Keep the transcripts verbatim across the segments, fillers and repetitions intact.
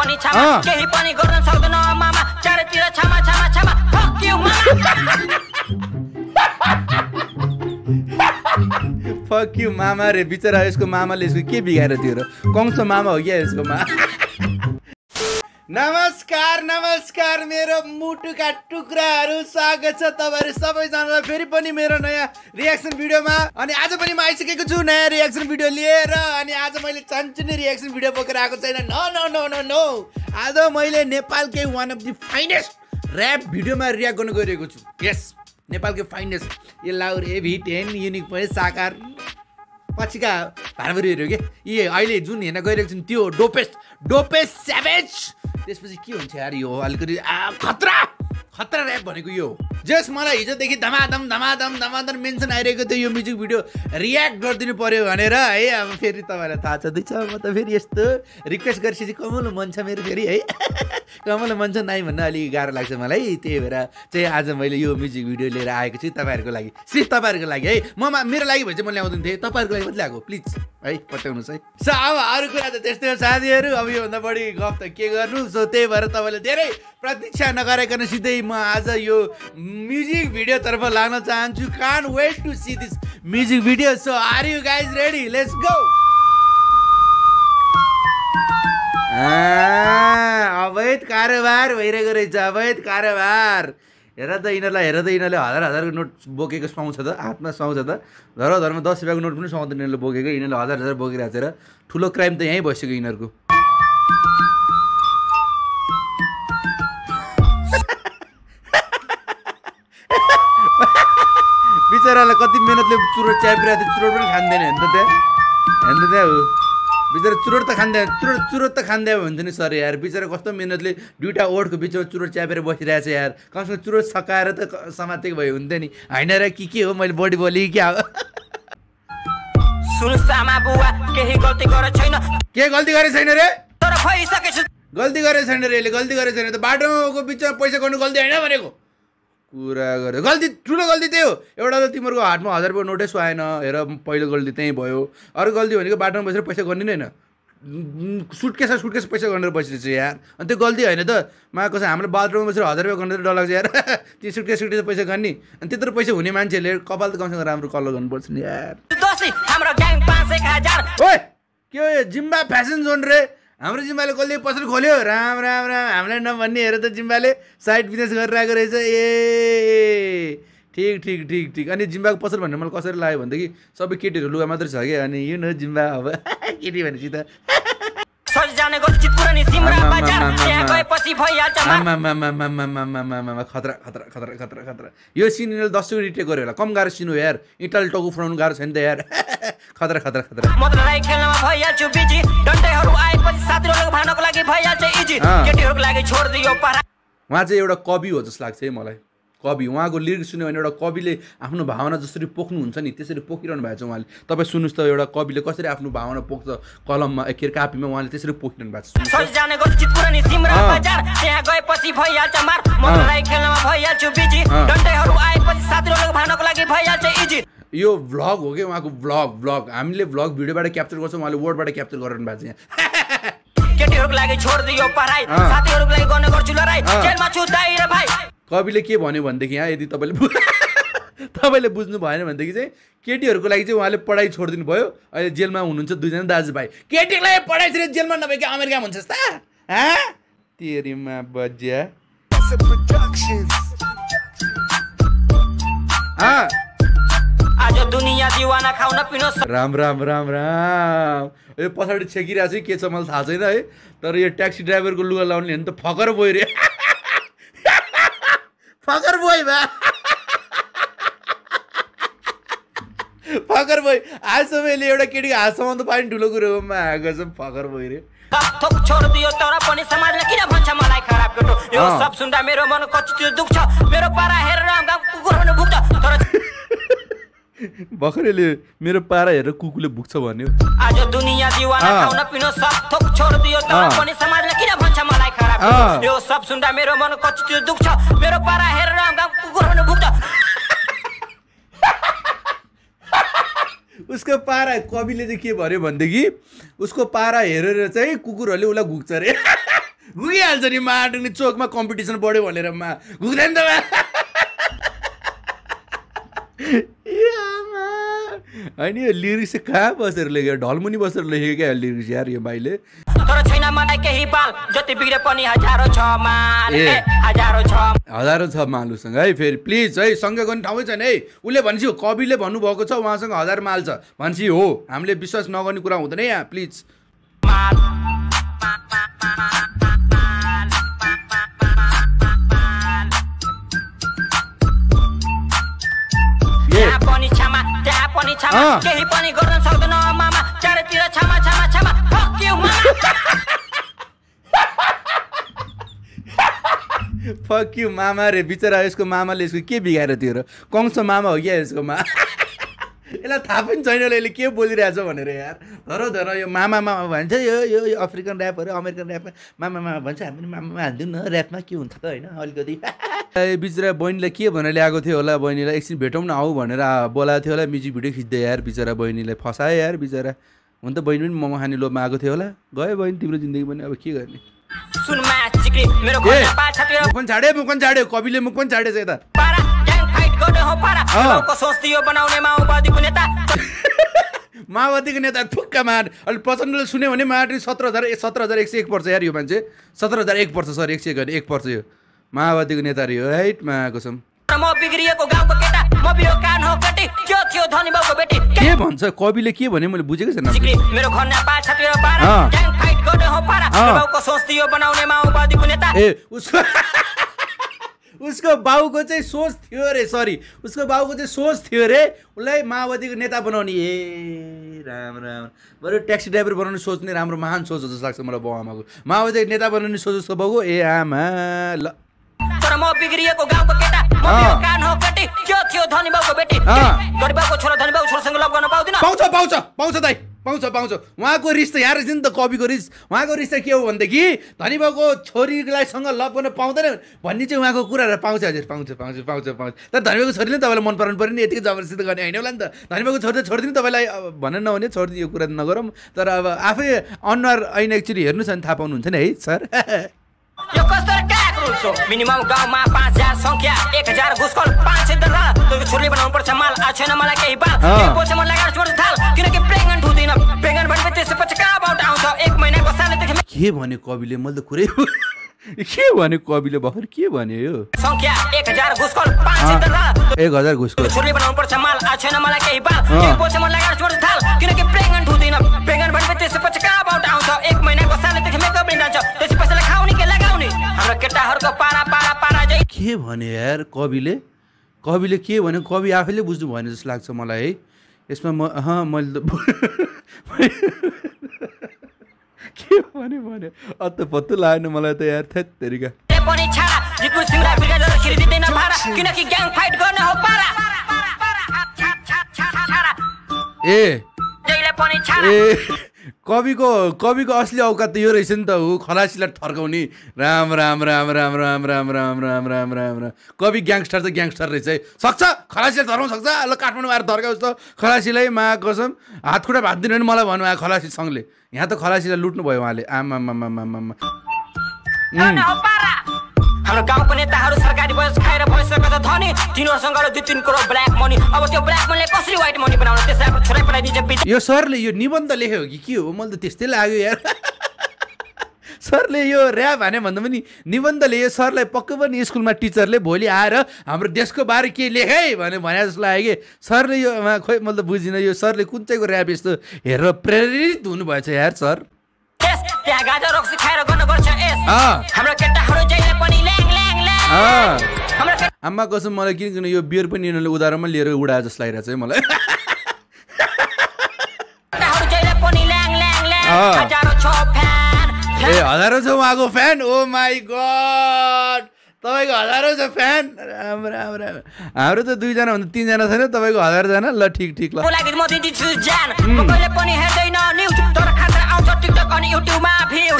पनि छामा केही पनि गर्न सक्दैन मामा चारैतिर छामा छामा छामा फक यु मामा फक यु मामा रे बिचरा यसको मामाले यसको के बिगाएर दियो र कङ्स मामा हो क्या यसको मा नमस्कार नमस्कार मेरो मुटुका टुक्राहरू स्वागत छ तपाईहरु सबैजनालाई फेरि पनि मेरो नयाँ रियाक्सन भिडियोमा अनि आज पनि म आइसकेको छु नयाँ रियाक्सन भिडियो लिएर अनि आज मैले चन्चुने रियाक्सन भिडियो बोकेर आएको छैन no no no no no आज मैले नेपालकै one of the finest rap भिडियोमा रियाक्ट गर्न गइरहेको छु यस नेपालकै फाइनेस्ट यो लाउर एभी टेन युनिक पनि साकार पछिका भाँडभरिहरू के यी अहिले जुन हेर्न गइरहेको छु त्यो डोपेस्ट डोपेस्ट स्याभेज त्यसपछि के हुन्छ यार यो अलिकति खतरा खतरा र्याप भनेको यो जस मलाई हिजोदेखि धमाधम धमाधम धमाधम मेन्सन आइरहेको थियो यो म्युजिक भिडियो रियाक्ट गरिदिनु पर्यो भनेर है अब फेरि तपाईँलाई थाहा छँदैछ म त फेरि यस्तो रिक्वेस्ट गरेपछि कमलो मन छ मेरो फेरि है कमलो मन छ नाइ भन्न अलिक गाह्रो लाग्छ मलाई त्यही भएर चाहिँ आज मैले यो म्युजिक भिडियो लिएर आएको छु तपाईँहरूको लागि सिर्फ तपाईँहरूको लागि है म मेरो लागि भए चाहिँ म ल्याउँदैन थिएँ तपाईँहरूको लागि मात्रै ल्याएको प्लिज है पठाउनुहोस् है सो अब अरू कुरा त त्यस्तै हो साथीहरू अब योभन्दा बढी गफ त के गर्नु सो त्यही भएर तपाईँले धेरै प्रतीक्षा नगरिकन सिधै म आज यो म्युजिक भिडियोतर्फ लाग्न चाहन्छु can't wait to see this music video so are you guys ready let's go अवैध कारोबार भइरहेको रहेछ अवैध कारोबार हेर त यिनीहरूलाई हेर त यिनीहरूले हजार हजारको नोट बोकेको सुहाउँछ त हातमा सुहाउँछ त धर धरमा दस रुपियाँको नोट पनि सुहाउँदैन यिनीहरूले बोकेको यिनीहरूले हजार हजार बोकिरहेको छ र ठुलो क्राइम त यहीँ भइसक्यो यिनीहरूको बिचरालाई कति मेहनतले चुरोट च्यापिरहेको थियो चुरोट पनि खाँदैन हेर्नु त त्यहाँ हेर्नु त्यहाँ हो बिचरा चुरोट त खाँदैन चुरोट चुरोट त खाँदैन हुन्छ नि सर यार बिचरा कस्तो मेहनतले दुइटा ओठको बिचमा चुरोट च्यापेर बसिरहेको छ यार कमसेकम चुरोट सकाएर त समातेको भयो हुन्थ्यो नि होइन र के के हो मैले बडी बोली क्या हो सुन सामा बुवा केही गल्ती गरे छैन के गल्ती गरे छैन रे तर भइसकेछ गल्ती गरे छैन रे यसले गल्ती गरे छैन त बाटोको बिचमा पैसा गर्नु गल्ती होइन भनेको कुरा गरे गल्ती ठुलो गल्ती त्यही हो एउटा त तिमीहरूको हातमा हजार रुपियाँ नोटै सुहाएन हेर पहिलो गल्ती त्यहीँ भयो अरू गल्ती भनेको बाटोमा बसेर पैसा गर्ने नै होइन सुटकेस सुटकेस पैसा गरेर बसिरहेछ यार अनि त्यो गल्ती होइन त मा कसै हामीले बाथरुममा बसेर हजार रुपियाँ गर्ने डर लाग्छ यार त्यो सुटकेस सुटकेस पैसा गर्ने अनि त्यत्रो पैसा हुने मान्छेहरूले कपाल त कमसेकम राम्रो कलर गर्नुपर्छ नि यार ओए के हो यो जिम्बा फेसन जोन रे हाम्रो जिम्बाले कसले पसल खोल्यो राम राम राम हामीलाई नभन्ने हेर त जिम्बाले साइड बिजनेस गरिरहेको रहेछ ए ठिक ठिक ठिक ठिक अनि जिम्बाको पसल भन्ने मलाई कसरी लाग्यो भनेदेखि सबै केटीहरू लुगा मात्रै छ कि अनि यु नो जिम्बा अब केटी भनेपछि त खतरा खतरा खतरा खतरा खतरा यो सिन यिनीहरूले दसैँ रिटेक गर्यो होला कम गाह्रो सिन हो यार इटाल टाउको फुराउनु गाह्रो छैन त यार खतरा खतरा खतरा उहाँ चाहिँ एउटा कवि हो जस्तो लाग्छ है मलाई कवि उहाँको लिरिक्स सुन्यो भने एउटा कविले आफ्नो भावना जसरी पोख्नुहुन्छ नि त्यसरी पोखिरहनु भएको छ उहाँले तपाईँ सुन्नुहोस् त एउटा कविले कसरी आफ्नो भावना पोख्छ कलममा के अरे कापीमा उहाँले त्यसरी पोखिरहनु भएको छ यो भ्लग हो कि उहाँको भ्लग भ्लग हामीले भ्लग भिडियोबाट क्याप्चर गर्छौँ उहाँले वर्डबाट क्याप्चर गरिरहनु भएको छ यहाँ केटीहरुको लागि छोड दियो पढाइ साथीहरुको लागि गर्ने गर्छु लडाइ जेलमा छु दाइ र भाइ कविले के भन्यो भनेदेखि यहाँ यदि तपाईँले तपाईँले बुझ्नु भएन भनेदेखि चाहिँ केटीहरूको लागि चाहिँ उहाँले पढाइ छोडिदिनु भयो अहिले जेलमा हुनुहुन्छ दुईजना दाजुभाइ केटीलाई पढाइ छोडेर जेलमा नभए कि अमेरिकामा हुन्छ जस्ता तेरीमा बज्या आज दुनिया दिवाना खाउन पिउन राम राम राम राम यो पछाडि छेकिरहेको छु के छ मलाई थाहा छैन है तर यो ट्याक्सी ड्राइभरको लुगा लाउने हेर्नु त फकर बोय रे फकर बोय बा फकर बोय आजसम्म यसले एउटा केटीको हातसम्म त पानी ठुलो कुरो हो मा आएको फकर बोय रे थोक छोड दियो तर पनि समाजले किन भन्छ मलाई खराब केटो यो सब सुन्दा मेरो मन कति दुख्छ मेरो पारा हेरेर कुकुरहरु भुक्छ तर बखरेले मेरो पारा हेरेर कुकुरले भुक्छ भन्यो आज दुनिया दिवाना खाउन पिउन सब थोक छोड दियो तर पनि समाजले किन भन्छ मलाई खराब केटो यो सब सुन्दा मेरो मन कति दुख्छ मेरो पारा हेरेर कुकुरहरु भुक्छ उसको पारा कविले चाहिँ के भन्यो भनेदेखि उसको पारा हेरेर चाहिँ कुकुरहरूले उसलाई घुक्छ रे गुगिहाल्छ नि माटुङ चोकमा कम्पिटिसन बढ्यो भनेर मा गुग्दैन त होइन यो लिरिक्स कहाँ बसेर लेख्यो ढलमुनि बसेर लेखेको क्या लिरिक्स यार यो भाइले तर छैन मलाई केही बाल जति बिग्रे पनि हजारौं छ माल हजारौं छ हजारौं छ मालुसँग है फेरि प्लिज है सँगै गर्ने ठाउँै छैन है उसले भनेपछि कविले भन्नुभएको छ उहाँसँग हजार माल छ भनेपछि हो हामीले विश्वास नगर्ने कुरा हुँदैन यहाँ प्लिज पनि क्षमा त्यहाँ पनि क्षमा केही पनि गर्न सक्दैन मामा चारैतिर क्षमा क्षमा क्षमा फक यु मामा फक यु मामा रे बिचरा यसको मामाले यसको के बिगाएर थियो र कंस मामा हो क्या यसको मा यसलाई थाहा पनि छैन यसले के बोलिरहेछ भनेर यार धर धर यो मामा मामा भन्छ यो यो अफ्रिकन ऱ्यापहरू अमेरिकन ऱ्यापमा मामा मामा भन्छ हामी पनि मामा हालिदिउँ न ऱ्यापमा के हुन्छ त होइन अलिकति बिचरा बहिनीलाई के भनेर ल्याएको थियो होला बहिनीलाई एकछिन भेटौँ न आऊ भनेर बोलाएको थियो होला म्युजिक भिडियो खिच्दै यार बिचरा बहिनीलाई फसायो यार बिचरा हुन त बहिनी पनि मोमो खाने लोभमा आएको थियो होला गयो बहिनी तिम्रो जिन्दगी पनि अब के गर्ने मुख पनि छाड्यो मुख पनि छाड्यो कविले मुख पनि छाडेछ यता माओवादीको नेता ठुक्का मार अहिले प्रचण्डले सुन्यो भने माटी सत्र हजार सत्र हजार एक सय एक पर्छ यार यो मान्छे सत्र हजार एक पर्छ सर एक सय गर्ने एक पर्छ यो माओवादीको नेता रे हो है कसम के भन्छ कविले के भने मैले बुझेको छैन ए उसको उसको बाउको चाहिँ सोच थियो रे सरी उसको बाउको चाहिँ सोच थियो रे उसलाई माओवादीको नेता बनाउने ए राम राम बरु ट्याक्सी ड्राइभर बनाउने सोच नै राम्रो महान सोच हो जस्तो लाग्छ मलाई बाउ आमाको माओवादीको नेता बनाउने सोच उसको बाउको ए आमा ल तर म बिग्रिएको गाउँको केटा म मेरो कान हो कटी के थियो धनी बाउको बेटी गरिबको छोरा धनी बाउ छोरासँग लभ गर्न पाउँदिन पाउँछ पाउँछ पाउँछ दाइ पाउँछ पाउँछ उहाँको रिश्ता यहाँ रहेछ नि त कविको रिस उहाँको रिश्ता के हो भनेदेखि धनी बाउको छोरीलाई सँग लभ गर्न पाउँदैन भन्ने चाहिँ उहाँको कुराहरू पाउँछ हजुर पाउँछ पाउँछ पाउँछ पाउँछ तर धनी बाउको छोरीले तपाईँलाई मन पराउनु पऱ्यो नि यतिकै जबरजस्ती त गर्ने होइन होला नि त धनी बाउको छोरी त छोडिदिनु तपाईँलाई भन्न नहुने छोडिदिनु यो कुरा नगरौँ तर अब आफै अनुहार ऐना एक्चुअली हेर्नु छ भने थाहा पाउनुहुन्छ नि है सर यो कस्तो ट्याग रुल छ मिनिमम गाउँमा पाँच हजार संख्या एक हजार घुसखोर पाँच सय दर त्यो छोरीले बनाउनु पर्छ माल आ छैन मलाई केही बाल के पोछ मन लगाएर छोड्छ थाल किनकि प्रेग्नेन्ट हुँदैन प्रेग्नेन्ट भएपछि त्यसपछि कहाँबाट आउँछ एक महिनाको सालदेखि के भने कविले मैले त कुरै के भने कविले भर्खर के भने यो संख्या एक हजार घुसखोर पाँच सय दर एक हजार घुसखोर छोरीले बनाउनु पर्छ माल आ छैन मलाई केही बाल के पोछ मन लगाएर छोड्छ थाल किनकि प्रेग्नेन्ट हुँदैन प्रेग्नेन्ट भएपछि त्यसपछि कहाँबाट आउँछ एक महिनाको सालदेखि मेकअप लिन्छ त्यसपछि पैसाले खाउने के लगाउने हाम्रो केटाहरूको पारा पारा पारा जै के भने यार कविले कविले के भने कवि आफैले बुझ्नु भएन जस्तो लाग्छ मलाई है यसमा म अँ मैले त के भने भने अत्त पत्तो लागेन मलाई त यार थेत तेरिका पनि छाडा जितु सिंहरा बिगाएर खिरि दिदैन भाडा किनकि ग्याङ फाइट गर्ने हो पारा ए जहिले पनि छाडा ए कविको कविको असली औकात त यो रहेछ नि त हो खलासीलाई थर्काउने राम राम राम राम राम राम राम राम राम राम राम कवि ग्याङस्टर त ग्याङस्टर रहेछ है सक्छ खलासीलाई थर्काउन सक्छ ल काठमाडौँ आएर थर्काउँछ त खलासीलाई मा कसम हात खुट्टा भाँच्दिनु भने मलाई भन्नु आयो खलासी सङ्घले यहाँ त खलासीलाई लुट्नु भयो उहाँले आमा हाम्रो गाउँको नेताहरू सरकारी बस खाएर भइसकेको छ धनी तिनीहरूसँग दुई तिन करोड ब्ल्याक मनी अब त्यो ब्ल्याक मनीले कसरी व्हाइट मनी बनाउन त्यसलाई छोरै पठाइदिन्छ यो सरले यो निबन्ध लेख्यो कि के हो मैले त त्यस्तै लाग्यो यार सरले यो ऱ्याप हाने भन्दा पनि निबन्धले यो सरलाई पक्कै पनि स्कुलमा टिचरले भोलि आएर हाम्रो देशको बारे के लेख है भने भने जस्तो लाग्यो कि सरले यो खोइ मैले त बुझिनँ यो सरले कुन चाहिँको ऱ्याप यस्तो हेरेर प्रेरित हुनुभएछ यार सर त्यहाँ गाजा रक्सी खाएर गर्न गर्छ एस हाम्रो केटाहरू जहिले पनि ल्याङ ल्याङ ल्याङ हाम्रो आमा कसम मलाई किन किन यो बियर पनि यिनीहरूले उधारोमा लिएर उडाए जस्तो लागिरहेछ है मलाई केटाहरू जहिले पनि ल्याङ ल्याङ ल्याङ हजारौं छ फ्यान ए हजारौं छ उहाँको फ्यान ओ माई गड तपाईँको हजारौं छ फ्यान राम राम राम हाम्रो त दुईजना भन्दा तिनजना छैन तपाईँको हजारजना ल ठिक ठिक ल लागि म दिन्छु ज्यान म कहिले पनि हेर्दैन न्युज तर खान्छ आउँछ टिकटक अनि युट्युबमा भ्यू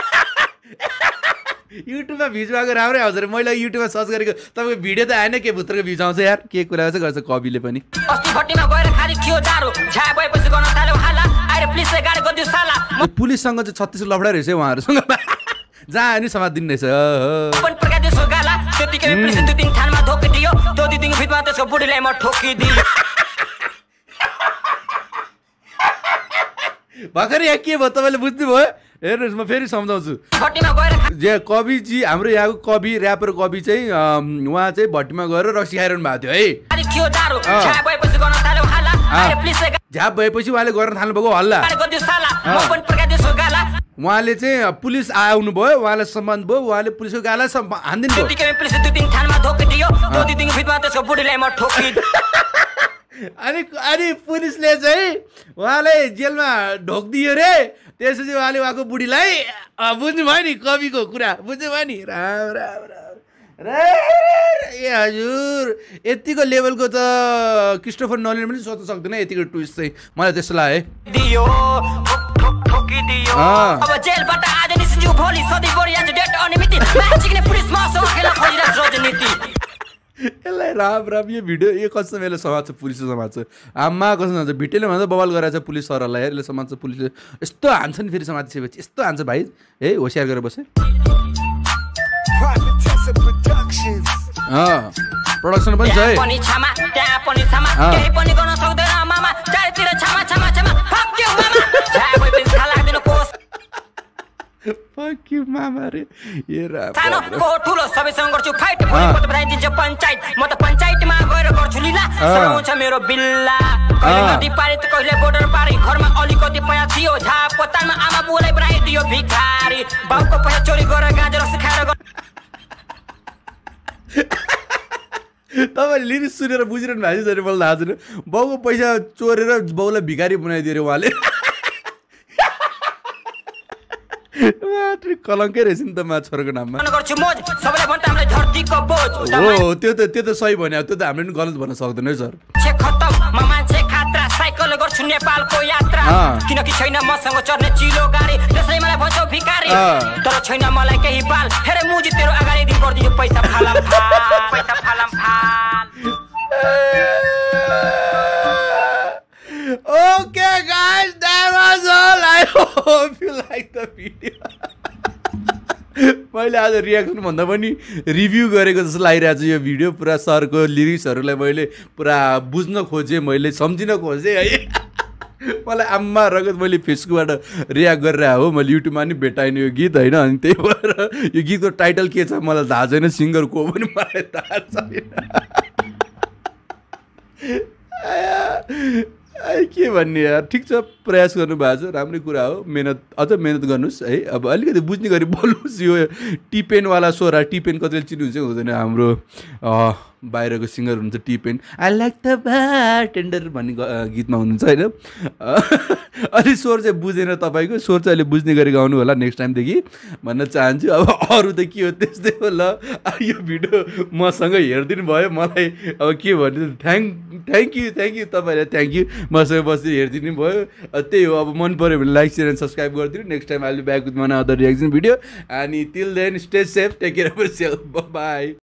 युट्युबमा भ्युज भएको राम्रै आउँछ रे मैले युट्युबमा सर्च गरेको तपाईँको भिडियो त आएन के भित्रको भ्युज आउँछ यार के कुरा चाहिँ गर्छ कविले पनि अस्ति भट्टीमा गएर खाली थियो दारु झा भएपछि गर्न थाल्यो हाला आएर पुलिसले गाडी गरिदियो साला पुलिससँग चाहिँ छत्तीस लफडा रहेछ उहाँहरूसँग जहाँ नि समातिदिनु रहेछ अपन प्रकार देशको गाला त्यतिकै पुलिसले दुई तीन थानमा धोकिदियो त्यो दुई दिन भित्रमा त्यसको बुढीलाई म ठोकिदियो भर्खर यहाँ के भयो तपाईँले बुझ्नुभयो हेर्नुहोस् म फेरि सम्झाउँछु भट्टीमा गएर जे कविजी हाम्रो यहाँको कवि ऱ्यापर कवि चाहिँ उहाँ चाहिँ भट्टीमा गएर रक्सी खाइरहनु भएको थियो है अनि थियो दारु छाया भएपछि गर्न थाल्यो हल्ला अहिले पुलिसले झ्याप भएपछि उहाँले गर्न थाल्नु भएको हल्ला गरिदियो साला म पनि प्रकार देशको गाला उहाँले चाहिँ पुलिस आउनु भयो उहाँलाई सम्मान भयो उहाँले पुलिसको गाला हान्दिनु भयो त्यतिकै पुलिसले दुई दिन थानमा धोकिदियो त्यो दुई दिन भित्रमा त्यसको बुढीलाई म ठोकिदियो अनि अनि पुलिसले चाहिँ उहाँलाई जेलमा ढोकिदियो रे त्यसपछि उहाँले उहाँको बुढीलाई बुझ्नुभयो नि कविको कुरा बुझ्नुभयो नि राम राम राम ए हजुर यतिको लेभलको त क्रिस्टोफर नोलन पनि सोच्न सक्दैन यतिको ट्विस्ट चाहिँ मलाई त्यस्तो लाग्यो अब जेलबाट आज निस्कियो भोलि सधैँ बोरी आज डेट अनिमिति मान्छेले पुलिस मसँग खेला खोजिरहेको राजनीति यसलाई राम राम यो भिडियो यो कस्तो मेले समाज छ पुलिसको समाज छ आमा कस्तो भन्छ भिटेले भन्छ बवाल गराएको छ पुलिस सरहरूलाई हेर यसले समाज छ पुलिसले यस्तो हान्छ नि फेरि समाज छेपछि यस्तो हान्छ भाइ है होसियार गरेर बसेँ प्रोडक्सन पनि छ है पनि छामा त्यहाँ पनि छामा केही पनि गर्न सक्दैन मामा चारैतिर छामा छामा छामा फक यु मामा छाया भएपछि थाहा लाग्दैन कोस फक यु मामा रे ए राम सानो को ठुलो सबैसँग गर्छु फाइट भोलिपल्ट बनाइदिन्छ पञ्चायत म त पञ्चायतमा गएर गर्छु लीला सराउँछ मेरो बिल्ला कहिले नदी पारे त कहिले बोर्डर पारे घरमा अलिकति पैसा थियो झाप पत्तामा आमा बुवालाई बनाइदियो भिखारी बाउको पैसा चोरी गरेर गाँजा रस खाएर तपाईँले लिरिक्स सुनेर बुझिरहनु भएको छ मलाई थाहा छैन बाउको पैसा चोरेर बाउलाई भिखारी बनाइदियो अरे उहाँले कलङ्कै रहेछ नि त मा छोराको नाममा गर्छु मोज सबैलाई भन्छ हामीलाई धरतीको बोझ हो त्यो त त्यो त सही भन्यो त्यो त हामीले पनि गलत भन्न सक्दैन है सर छे खतम म मान्छे खात्रा साइकल गर्छु नेपालको यात्रा किनकि छैन मसँग चढ्ने चिलो गाडी त्यसैले मलाई भन्छौ भिखारी तर छैन मलाई केही बाल हेरे मुजी तेरो अगाडि दिन गर्दियो पैसा फालम फाल पैसा फालम फाल Okay guys, that was all. I hope you like the video. मैले आज रियाक्सन भन्दा पनि रिभ्यू गरेको जस्तो लागिरहेको छ यो भिडियो पुरा सरको लिरिक्सहरूलाई मैले पुरा बुझ्न खोजेँ मैले सम्झिन खोजेँ है मलाई आम्मा रगत मैले फेसबुकबाट रियाक्ट गरेर हो मैले युट्युबमा नि भेटाइने यो गीत होइन अनि त्यही भएर यो गीतको टाइटल के छ मलाई थाहा छैन सिङ्गर को पनि मलाई थाहा छैन के भन्ने यार ठिक छ प्रयास गर्नुभएको छ राम्रै कुरा हो मेहनत अझ मेहनत गर्नुहोस् है अब अलिकति बुझ्ने गरी बोल्नुहोस् यो टिपेनवाला स्वरा टिपेन कतिले चिन्नुहुन्छ हुँदैन हाम्रो बाहिरको सिङ्गर हुनुहुन्छ टिपेन आई लाइक द बारटेन्डर भन्ने गीतमा हुनुहुन्छ होइन अलि स्वर चाहिँ बुझेन तपाईँको स्वर चाहिँ अहिले बुझ्ने गरी गाउनु होला नेक्स्ट टाइमदेखि भन्न चाहन्छु अब अरू त के हो त्यस्तै हो ल यो भिडियो मसँग हेरिदिनु भयो मलाई अब के भन्नु thank thank you thank you तपाईँलाई थ्याङ्क यू मसँग बसेर हेरिदिनु भयो त्यही हो अब मन पऱ्यो भने लाइक सेयर एन्ड सब्सक्राइब गरिदिनु next time I will be back with one other reaction video अनि till then stay safe take care of yourself by